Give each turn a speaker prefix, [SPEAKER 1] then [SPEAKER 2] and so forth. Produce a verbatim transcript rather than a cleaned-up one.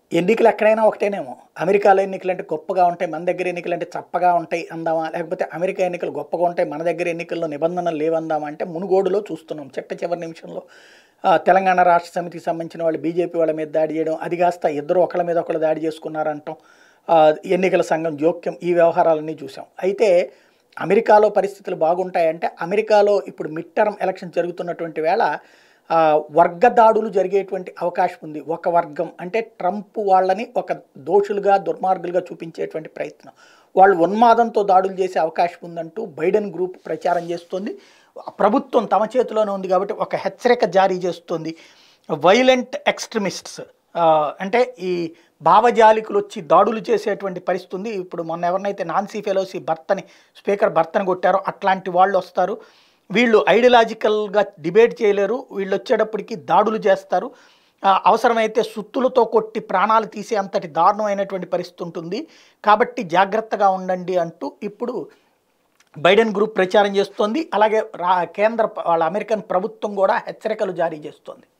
[SPEAKER 1] ఎన్నికలు ఎక్కడైనా ఒకటేనేమో. అమెరికాలో ఎన్నికలంటే గొప్పగా ఉంటాయి, మన దగ్గర ఎన్నికలంటే చప్పగా ఉంటాయి అందామా? లేకపోతే అమెరికా ఎన్నికలు గొప్పగా ఉంటాయి, మన దగ్గర ఎన్నికల్లో నిబంధనలు లేవందామా? అంటే మునుగోడులో చూస్తున్నాం. చిట్ట చివరి నిమిషంలో ఆహ్, తెలంగాణ రాష్ట్ర సమితికి సంబంధించిన వాళ్ళు బీజేపీ వాళ్ళ మీద దాడి చేయడం, అది కాస్త ఇద్దరు ఒకళ్ళ మీద ఒకళ్ళు దాడి చేసుకున్నారంటాం. ఆహ్, ఎన్నికల సంఘం జోక్యం, ఈ వ్యవహారాలన్నీ చూసాం. అయితే అమెరికాలో పరిస్థితులు బాగుంటాయంటే, అమెరికాలో ఇప్పుడు మిడ్ టర్మ్ ఎలక్షన్ జరుగుతున్నటువంటి వేళ ఆహ్, వర్గ దాడులు జరిగేటువంటి అవకాశం ఉంది. ఒక వర్గం అంటే ట్రంప్ వాళ్ళని ఒక దోషులుగా, దుర్మార్గులుగా చూపించేటువంటి ప్రయత్నం. వాళ్ళు ఉన్మాదంతో దాడులు చేసే అవకాశం ఉందంటూ బైడెన్ గ్రూప్ ప్రచారం చేస్తోంది. ప్రభుత్వం తమ చేతిలోనే ఉంది కాబట్టి ఒక హెచ్చరిక జారీ చేస్తోంది. వైలెంట్ ఎక్స్ట్రీమిస్ట్స్ అంటే ఈ భావజాలికులు వచ్చి దాడులు చేసేటువంటి పరిస్థితి ఉంది. ఇప్పుడు మొన్న ఎవరినైతే నాన్సీ ఫెలోసి భర్తని, స్పీకర్ భర్తని కొట్టారో అట్లాంటి వాళ్ళు వస్తారు. వీళ్ళు ఐడియాలజికల్గా డిబేట్ చేయలేరు, వీళ్ళు వచ్చేటప్పటికి దాడులు చేస్తారు, ఆ, అవసరమైతే సుత్తులతో కొట్టి ప్రాణాలు తీసే అంతటి దారుణమైనటువంటి పరిస్థితి ఉంటుంది, కాబట్టి జాగ్రత్తగా ఉండండి అంటూ ఇప్పుడు బైడెన్ గ్రూప్ ప్రచారం చేస్తోంది. అలాగే రా కేంద్ర వాళ్ళ అమెరికన్ ప్రభుత్వం కూడా హెచ్చరికలు జారీ చేస్తోంది.